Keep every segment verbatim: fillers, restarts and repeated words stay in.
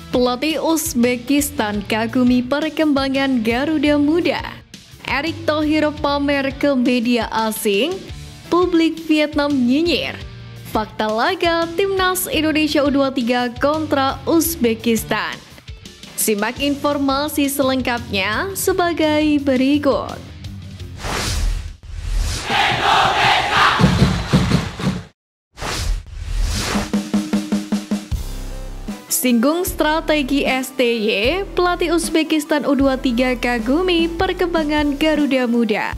Pelatih Uzbekistan kagumi perkembangan Garuda Muda. Erick Thohir pamer ke media asing, publik Vietnam nyinyir. Fakta laga Timnas Indonesia U dua puluh tiga kontra Uzbekistan. Simak informasi selengkapnya sebagai berikut. Singgung strategi S T Y, pelatih Uzbekistan U dua puluh tiga kagumi perkembangan Garuda Muda.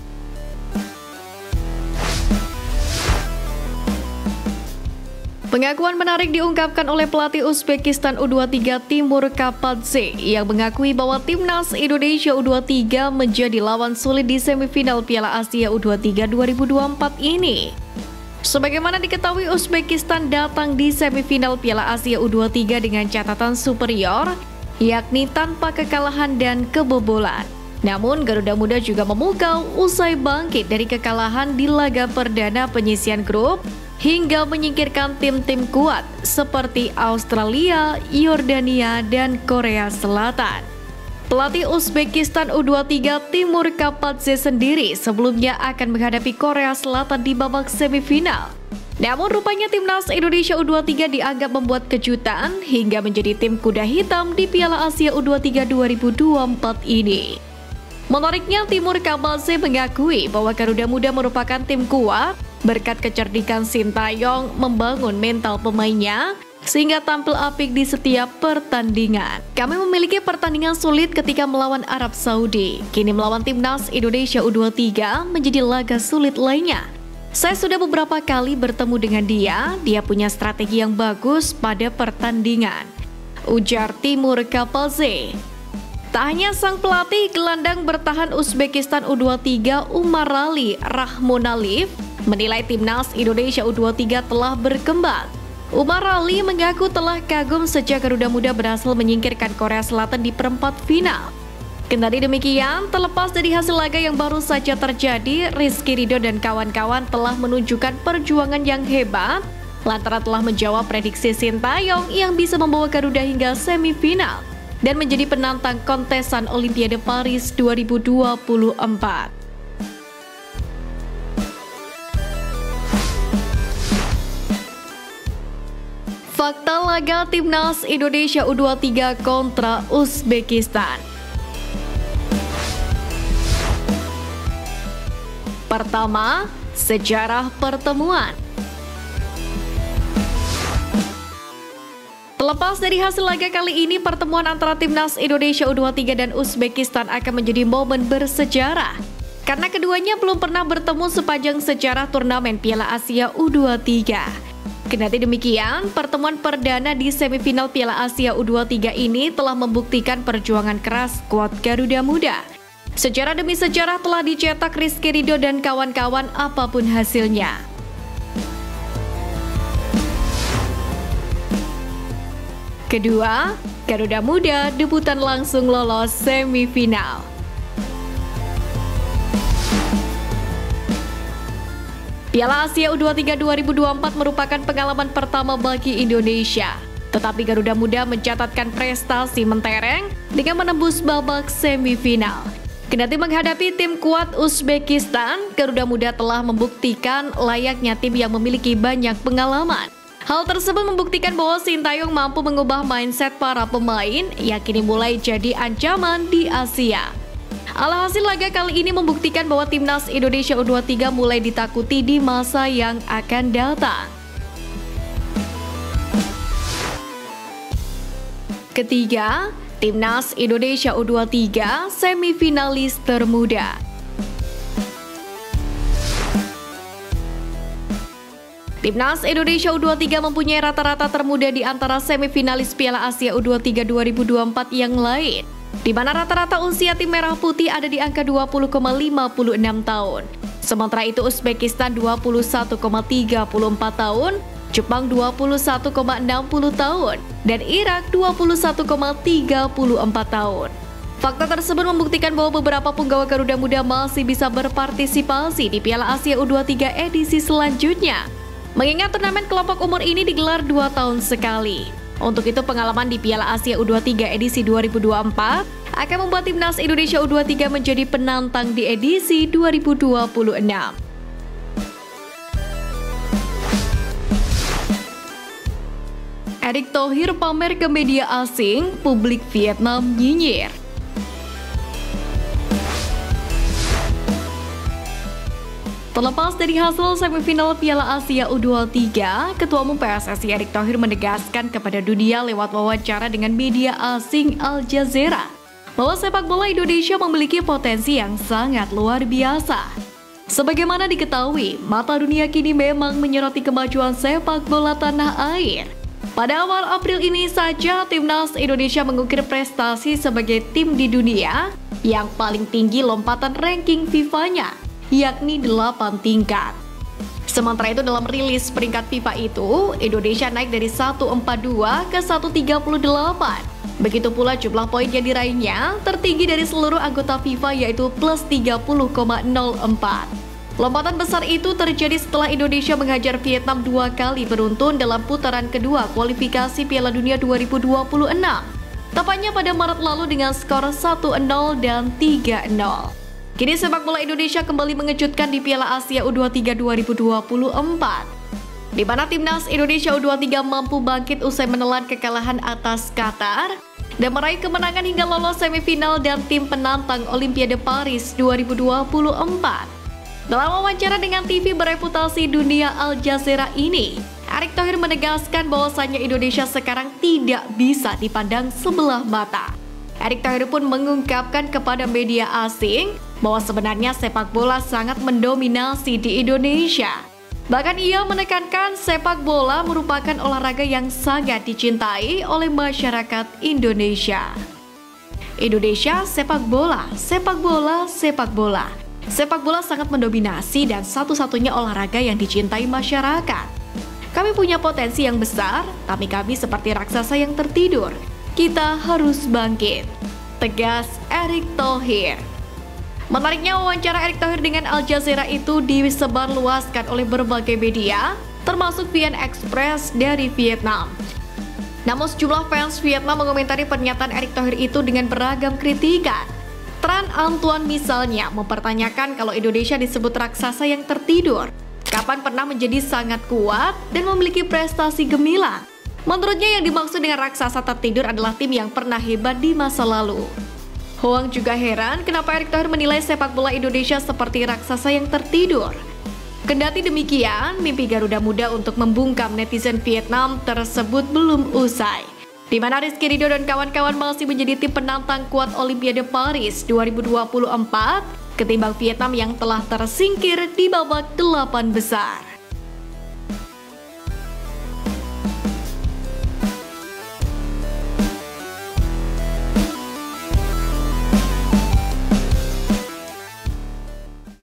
Pengakuan menarik diungkapkan oleh pelatih Uzbekistan U dua puluh tiga Timur Kapadze yang mengakui bahwa Timnas Indonesia U dua puluh tiga menjadi lawan sulit di semifinal Piala Asia U dua puluh tiga dua ribu dua puluh empat ini. Sebagaimana diketahui, Uzbekistan datang di semifinal Piala Asia U dua puluh tiga dengan catatan superior, yakni tanpa kekalahan dan kebobolan. Namun, Garuda Muda juga memukau usai bangkit dari kekalahan di laga perdana penyisian grup hingga menyingkirkan tim-tim kuat seperti Australia, Yordania, dan Korea Selatan. Pelatih Uzbekistan U dua puluh tiga Timur Kapadze sendiri sebelumnya akan menghadapi Korea Selatan di babak semifinal. Namun rupanya Timnas Indonesia U dua puluh tiga dianggap membuat kejutan hingga menjadi tim kuda hitam di Piala Asia U dua puluh tiga dua ribu dua puluh empat ini. Menariknya, Timur Kapadze mengakui bahwa Garuda Muda merupakan tim kuat berkat kecerdikan Sintayong membangun mental pemainnya sehingga tampil apik di setiap pertandingan. Kami memiliki pertandingan sulit ketika melawan Arab Saudi. Kini melawan Timnas Indonesia U dua puluh tiga menjadi laga sulit lainnya. Saya sudah beberapa kali bertemu dengan dia, dia punya strategi yang bagus pada pertandingan, ujar Timur Kapadze. Tak hanya sang pelatih, gelandang bertahan Uzbekistan U dua puluh tiga Umarali Rahmonaliev menilai Timnas Indonesia U dua puluh tiga telah berkembang. Umarali mengaku telah kagum sejak Garuda Muda berhasil menyingkirkan Korea Selatan di perempat final. Kendati demikian, terlepas dari hasil laga yang baru saja terjadi, Rizky Ridho dan kawan-kawan telah menunjukkan perjuangan yang hebat lantaran telah menjawab prediksi Sintayong yang bisa membawa Garuda hingga semifinal dan menjadi penantang kontesan Olimpiade Paris dua ribu dua puluh empat. Fakta laga Timnas Indonesia U dua puluh tiga kontra Uzbekistan. Pertama, sejarah pertemuan. Terlepas dari hasil laga kali ini, pertemuan antara Timnas Indonesia U dua puluh tiga dan Uzbekistan akan menjadi momen bersejarah karena keduanya belum pernah bertemu sepanjang sejarah turnamen Piala Asia U dua puluh tiga. Kendati demikian, pertemuan perdana di semifinal Piala Asia U dua puluh tiga ini telah membuktikan perjuangan keras skuad Garuda Muda. Sejarah demi sejarah telah dicetak Rizky Ridho dan kawan-kawan apapun hasilnya. Kedua, Garuda Muda debutan langsung lolos semifinal. Piala Asia U dua puluh tiga dua ribu dua puluh empat merupakan pengalaman pertama bagi Indonesia. Tetapi Garuda Muda mencatatkan prestasi mentereng dengan menembus babak semifinal. Kendati menghadapi tim kuat Uzbekistan, Garuda Muda telah membuktikan layaknya tim yang memiliki banyak pengalaman. Hal tersebut membuktikan bahwa Sintayong mampu mengubah mindset para pemain yang kini mulai jadi ancaman di Asia. Alhasil laga kali ini membuktikan bahwa Timnas Indonesia U dua puluh tiga mulai ditakuti di masa yang akan datang. Ketiga, Timnas Indonesia U dua puluh tiga semifinalis termuda. Timnas Indonesia U dua puluh tiga mempunyai rata-rata termuda di antara semifinalis Piala Asia U dua puluh tiga dua ribu dua puluh empat yang lain, di mana rata-rata usia tim merah putih ada di angka dua puluh koma lima puluh enam tahun. Sementara itu Uzbekistan dua puluh satu koma tiga puluh empat tahun, Jepang dua puluh satu koma enam puluh tahun, dan Irak dua puluh satu koma tiga puluh empat tahun. Fakta tersebut membuktikan bahwa beberapa punggawa Garuda Muda masih bisa berpartisipasi di Piala Asia U dua puluh tiga edisi selanjutnya. Mengingat turnamen kelompok umur ini digelar dua tahun sekali. Untuk itu pengalaman di Piala Asia U dua puluh tiga edisi dua ribu dua puluh empat akan membuat timnas Indonesia U dua puluh tiga menjadi penantang di edisi dua ribu dua puluh enam. Erick Thohir pamer ke media asing, publik Vietnam nyinyir. Terlepas dari hasil semifinal Piala Asia U dua puluh tiga, Ketua Umum P S S I Erick Thohir menegaskan kepada dunia lewat wawancara dengan media asing Al Jazeera bahwa sepak bola Indonesia memiliki potensi yang sangat luar biasa. Sebagaimana diketahui, mata dunia kini memang menyoroti kemajuan sepak bola tanah air. Pada awal April ini saja, timnas Indonesia mengukir prestasi sebagai tim di dunia yang paling tinggi lompatan ranking FIFA-nya, yakni delapan tingkat. Sementara itu dalam rilis peringkat FIFA itu, Indonesia naik dari seratus empat puluh dua ke seratus tiga puluh delapan. Begitu pula jumlah poin yang diraihnya tertinggi dari seluruh anggota FIFA yaitu plus tiga puluh koma nol empat. Lompatan besar itu terjadi setelah Indonesia menghajar Vietnam dua kali beruntun dalam putaran kedua kualifikasi Piala Dunia dua ribu dua puluh enam. Tepatnya pada Maret lalu dengan skor satu nol dan tiga nol. Kini sepak bola Indonesia kembali mengejutkan di Piala Asia U dua puluh tiga dua ribu dua puluh empat, di mana timnas Indonesia U dua puluh tiga mampu bangkit usai menelan kekalahan atas Qatar dan meraih kemenangan hingga lolos semifinal dan tim penantang Olimpiade Paris dua ribu dua puluh empat. Dalam wawancara dengan T V bereputasi dunia Al Jazeera ini, Erick Thohir menegaskan bahwasannya Indonesia sekarang tidak bisa dipandang sebelah mata. Erick Thohir pun mengungkapkan kepada media asing bahwa sebenarnya sepak bola sangat mendominasi di Indonesia. Bahkan ia menekankan sepak bola merupakan olahraga yang sangat dicintai oleh masyarakat Indonesia. Indonesia sepak bola, sepak bola, sepak bola. Sepak bola sangat mendominasi dan satu-satunya olahraga yang dicintai masyarakat. Kami punya potensi yang besar, tapi kami seperti raksasa yang tertidur. Kita harus bangkit, tegas Erick Thohir. Menariknya, wawancara Erick Thohir dengan Al Jazeera itu disebarluaskan oleh berbagai media, termasuk V N Express dari Vietnam. Namun sejumlah fans Vietnam mengomentari pernyataan Erick Thohir itu dengan beragam kritikan. Tran Antoine misalnya mempertanyakan kalau Indonesia disebut raksasa yang tertidur, kapan pernah menjadi sangat kuat dan memiliki prestasi gemilang. Menurutnya yang dimaksud dengan raksasa tertidur adalah tim yang pernah hebat di masa lalu. Hoang juga heran kenapa Erick Thohir menilai sepak bola Indonesia seperti raksasa yang tertidur. Kendati demikian, mimpi Garuda Muda untuk membungkam netizen Vietnam tersebut belum usai, di mana Rizky Ridho dan kawan-kawan masih menjadi tim penantang kuat Olimpiade Paris dua ribu dua puluh empat ketimbang Vietnam yang telah tersingkir di babak delapan besar.